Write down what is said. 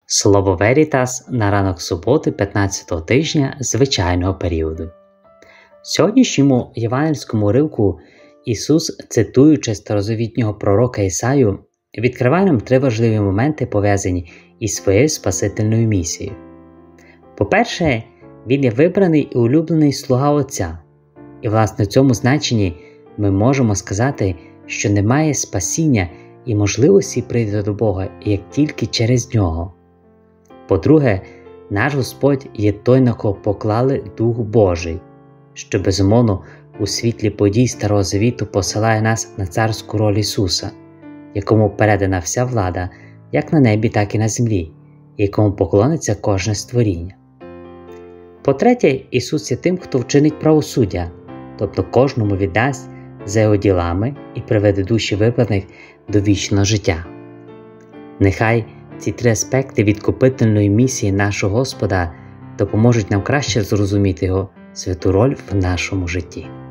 Слово Верітас на ранок суботи 15-го тижня звичайного періоду. В сьогоднішньому євангельському уривку Ісус, цитуючи старозавітнього пророка Ісаю, відкриває нам три важливі моменти, пов'язані із своєю спасительною місією. По-перше, Він є вибраний і улюблений слуга Отця. І, власне, в цьому значенні ми можемо сказати, що немає спасіння і можливості прийти до Бога, як тільки через Нього. По-друге, наш Господь є той, на кого поклали Дух Божий, що, безумовно, у світлі подій Старого Завіту посилає нас на царську роль Ісуса, якому передана вся влада, як на небі, так і на землі, якому поклониться кожне створіння. По-третє, Ісус є тим, хто вчинить правосуддя, тобто кожному віддасть за його ділами і приведе душі вибраних до вічного життя. Нехай ці три аспекти відкупительної місії нашого Господа допоможуть нам краще зрозуміти Його святу роль в нашому житті.